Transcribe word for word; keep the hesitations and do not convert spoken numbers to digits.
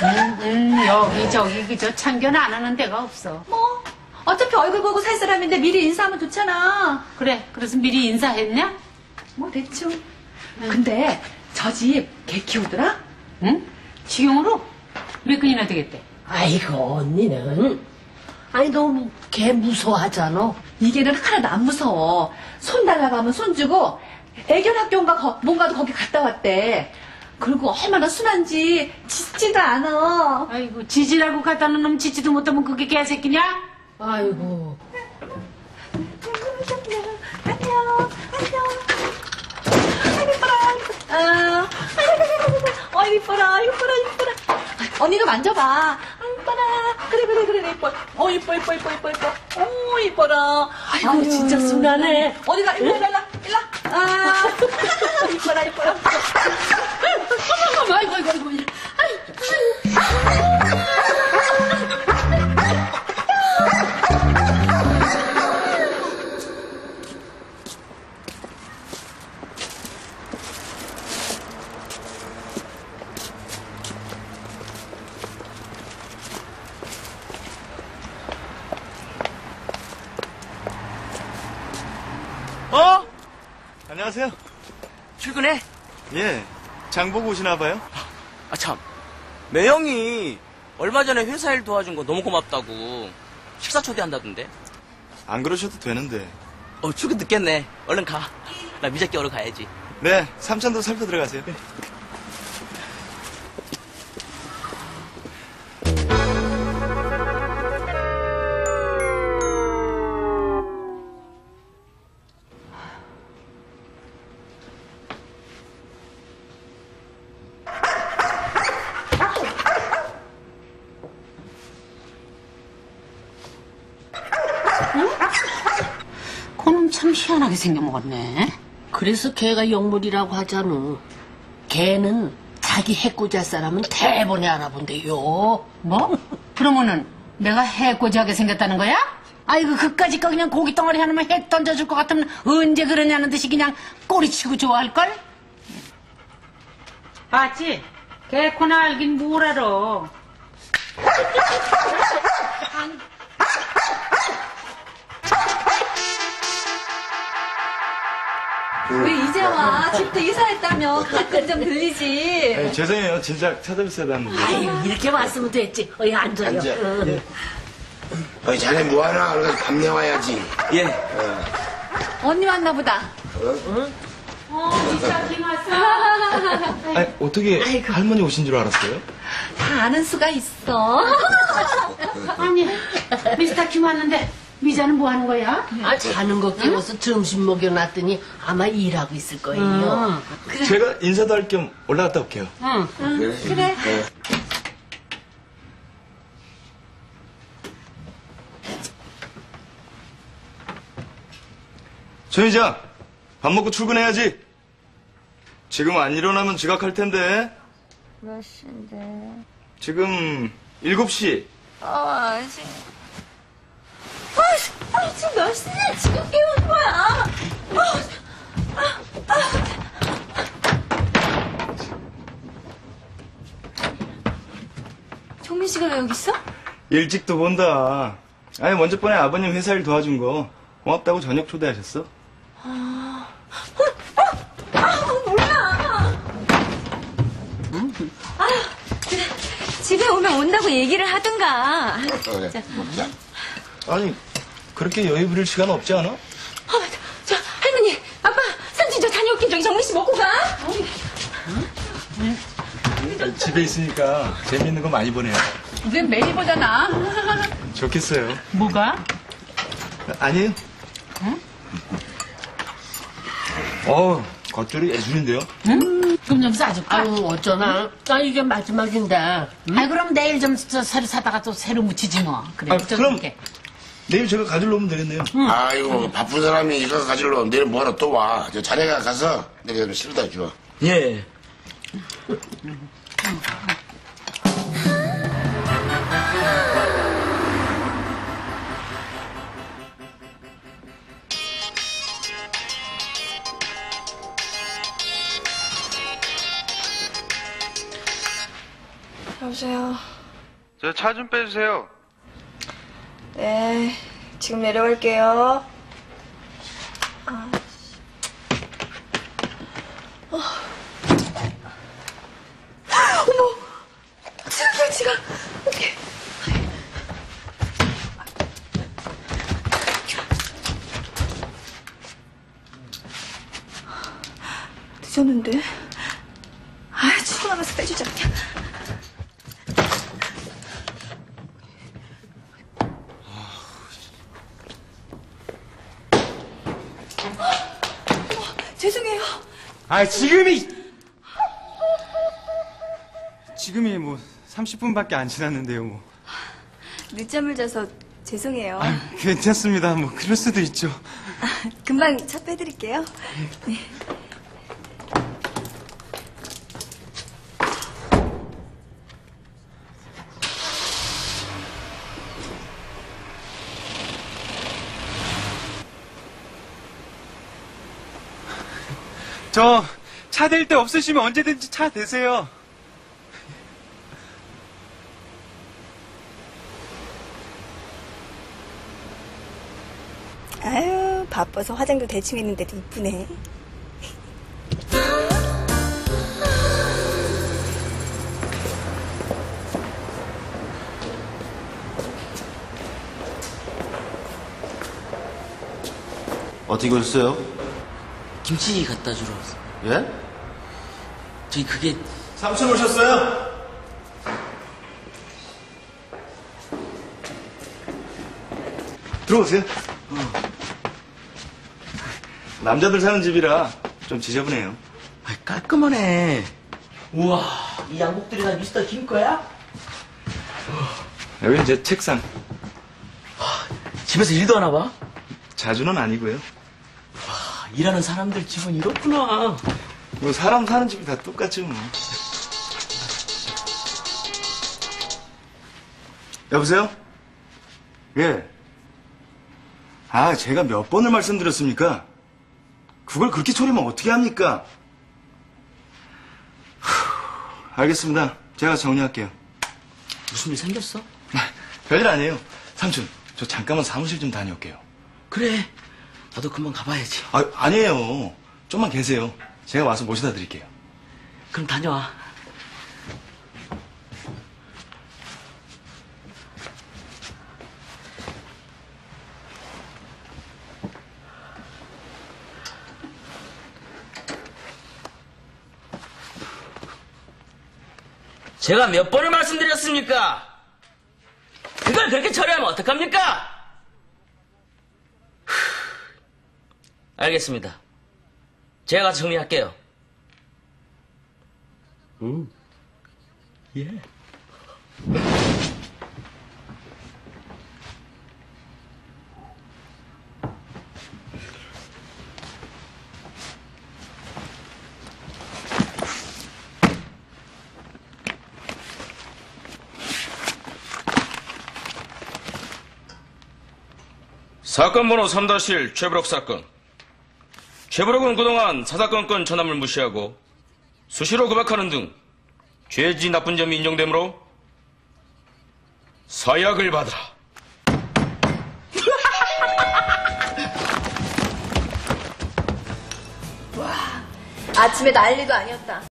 음, 음, 여기 저기 그저 참견 안 하는 데가 없어. 뭐 어차피 얼굴 보고 살 사람인데 미리 인사하면 좋잖아. 그래, 그래서 미리 인사했냐? 뭐 대충. 응. 근데 저 집 개 키우더라? 응? 지경으로? 몇 근이나 되겠대? 아이고 언니는 아니 너무 개 무서워하잖아. 이 개는 하나도 안 무서워. 손 달라가면 손 주고 애견 학교인가 거, 뭔가도 거기 갔다 왔대. 그리고 얼마나 순한지 짖지도 않아. 아이고, 지지라고 갖다 놓은 놈 짖지도 못하면 그게 개새끼냐? 아이고. 안녕, 안녕. 아이, 이뻐라. 아, 어, 이뻐라, 이뻐라, 이뻐라. 언니도 만져봐. 아, 이뻐라. 그래, 그래, 그래, 이뻐. 어, 이뻐, 이뻐, 이뻐, 이뻐, 이뻐. 오, 이뻐라. 아이고, 아유, 진짜 순하네. 어디가, 일로, 일로, 일로, 일로. 아, 이뻐라, 이뻐라. 아이고, 아이고, 아이고, 아이고. 어? 안녕하세요. 출근해? 예, 장 보고 오시나 봐요? 아, 참. 매형이 얼마 전에 회사 일 도와준 거 너무 고맙다고 식사 초대한다던데. 안 그러셔도 되는데. 어, 출근 늦겠네. 얼른 가. 나 미자 깨우러 가야지. 네, 삼천도 살펴 들어가세요. 네. 그놈 참 희한하게 생겨먹었네. 그래서 개가 영물이라고 하잖아. 개는 자기 해코지할 사람은 대번에 알아본대요. 뭐? 그러면은 내가 해코지하게 생겼다는 거야? 아이고, 그까짓 거 그냥 고기 덩어리 하나만 해 던져줄 것 같으면 언제 그러냐는 듯이 그냥 꼬리치고 좋아할걸? 봤지? 개코나 알긴 뭘 알아. 왜 이제 와? 집도 이사했다며. 가끔 좀 들리지. 네, 죄송해요. 진작 찾아뵀어야 하는데. 아유, 이렇게 왔으면 됐지. 어이, 앉아요. 앉아. 응. 예. 어이, 자네 뭐하나? 그래서 밥 내와야지. 예. 어. 언니 왔나 보다. 어, 진짜 김 왔어. 아니, 어떻게 아이고. 할머니 오신 줄 알았어요? 다 아는 수가 있어. 아니, 미스터 김 왔는데 미자는 뭐 하는 거야? 아, 자는 거 깨워서 점심 먹여놨더니 아마 일하고 있을 거예요. 그래. 제가 인사도 할 겸 올라갔다 올게요. 응. 그래. 그래. 어. 조 회장, 밥 먹고 출근해야지. 지금 안 일어나면 지각할 텐데. 몇 시인데? 지금 일곱 시. 아, 아직. 아, 아, 지금 몇 시냐? 지금 깨우는 거야. 아, 아, 아. 종민 씨가 왜 여기 있어? 일찍도 본다. 아니, 먼저 번에 아버님 회사 일 도와준 거 고맙다고 저녁 초대하셨어. 아, 몰라. 아, 그래. 집에 오면 온다고 얘기를 하든가. 그래. 먹자. 아니, 그렇게 여유 부릴 시간 없지 않아? 아, 저, 할머니, 아빠, 삼촌 저 다녀올게. 저기 정민 씨 먹고 가. 집에 있으니까 재밌는 거 많이 보내요. 우린 매일 보잖아. 좋겠어요. 뭐가? 아니에요. 응? 어, 겉절이 예술인데요. 응? 그럼 좀 싸줄까? 아유, 어쩌나. 아, 이게 마지막인데. 아이, 그럼 내일 좀 저, 새로 사다가 또 새로 묻히지 뭐. 그래. 아, 좀 그럼 이렇게. 내일 제가 가지러 오면 되겠네요. 아이고, 바쁜 사람이 이거 가지러 오면 내일 뭐하러 또 와. 저 자네가 가서 내가 좀 실어다 줘. 예. 여보세요. 저 차 좀 빼주세요. 네, 지금 내려갈게요. 아, 어. 어머, 지갑이야, 지갑. 어떡해. 늦었는데. 아, 출근하면서 빼주자, 그냥. 죄송해요. 아, 지금이! 지금이 뭐 삼십 분밖에 안 지났는데요, 뭐. 늦잠을 자서 죄송해요. 아, 괜찮습니다. 뭐 그럴 수도 있죠. 금방 차 빼드릴게요. 네. 저 차 댈 데 없으시면 언제든지 차 대세요. 아유, 바빠서 화장도 대충 했는데도 이쁘네. 어떻게 오셨어요? 김치 갖다 주러. 예? 저기 그게 삼촌 오셨어요? 들어오세요. 남자들 사는 집이라 좀 지저분해요. 아, 깔끔하네. 우와, 이 양복들이 다 미스터 김 거야? 여기는 제 책상. 집에서 일도 하나 봐? 자주는 아니고요. 아, 일하는 사람들 집은 이렇구나. 뭐 사람 사는 집이 다 똑같죠, 뭐. 여보세요? 예. 아, 제가 몇 번을 말씀드렸습니까? 그걸 그렇게 초리면 어떻게 합니까? 후, 알겠습니다. 제가 정리할게요. 무슨 일 생겼어? 별일 아니에요. 삼촌, 저 잠깐만 사무실 좀 다녀올게요. 그래, 나도 금방 가봐야지. 아, 아니에요. 좀만 계세요. 제가 와서 모셔다 드릴게요. 그럼 다녀와. 제가 몇 번을 말씀드렸습니까? 그걸 그렇게 처리하면 어떡합니까? 알겠습니다. 제가 가서 정리할게요. 음, 예. 사건 번호 삼 일 최브록 사건. 최브록은 그동안 사사건건 전함을 무시하고 수시로 구박하는 등 죄지 나쁜 점이 인정되므로 사약을 받아라. 아침에 난리도 아니었다.